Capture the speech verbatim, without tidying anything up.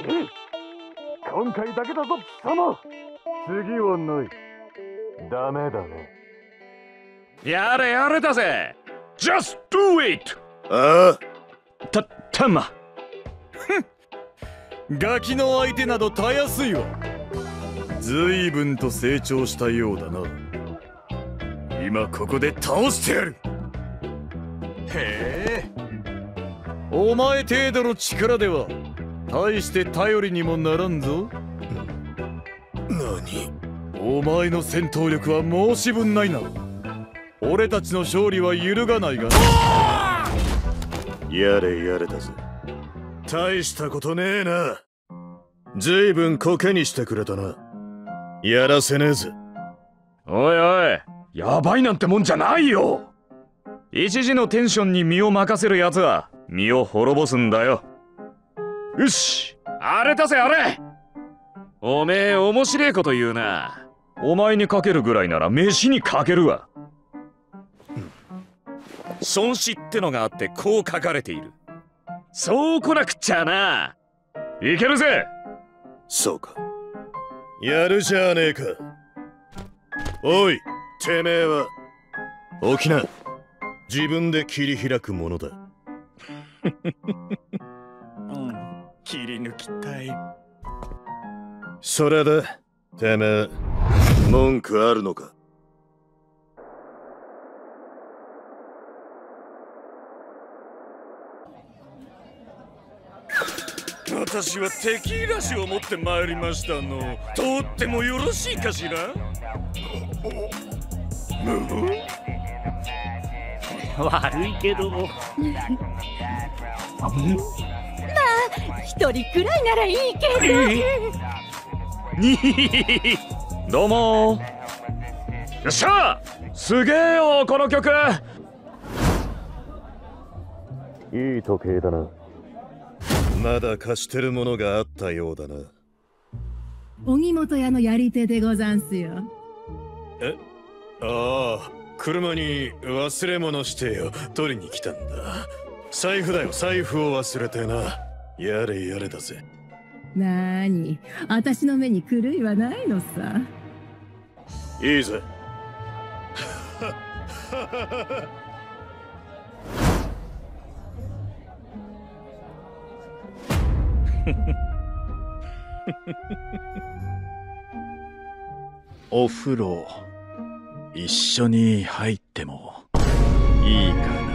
今回だけだぞ貴様。次はない。ダメだね。 やれやれだぜ。 Just do it。 ああたたまガキの相手などたやすいわ。随分と成長したようだな。今ここで倒してやる。へえ、お前程度の力では大して頼りにもならんぞ。 何？ お前の戦闘力は申し分ないな。俺たちの勝利は揺るがないがな。 やれやれだぜ。大したことねえな。ずいぶんコケにしてくれたな。やらせねえぜ。 おいおい、やばいなんてもんじゃないよ。一時のテンションに身を任せるやつは身を滅ぼすんだよ。よし、あれだぜあれ。おめえ面白いこと言うな。お前にかけるぐらいなら飯にかけるわ。孫子ってのがあってこう書かれている。そうこなくっちゃな。いけるぜ。 そうか。やるじゃねえか。おい、てめえは起きな。自分で切り開くものだ。 うん、切り抜きたい。 それでてめえ文句あるのか？ 私はテキーラ酒を持って参りましたの。とってもよろしいかしら？ 悪いけどまあ一人くらいならいいけど。 にひひひどうも。よっしゃ、すげえよこの曲。 いい時計だな。まだ貸してるものがあったようだな。 荻本屋のやり手でござんすよ。 え、ああ、車に忘れ物してよ、取りに来たんだ。財布だよ、財布を忘れてな。やれやれだぜ。 なーに、私の目に狂いはないのさ。 いいぜ。 お風呂一緒に入ってもいいかな？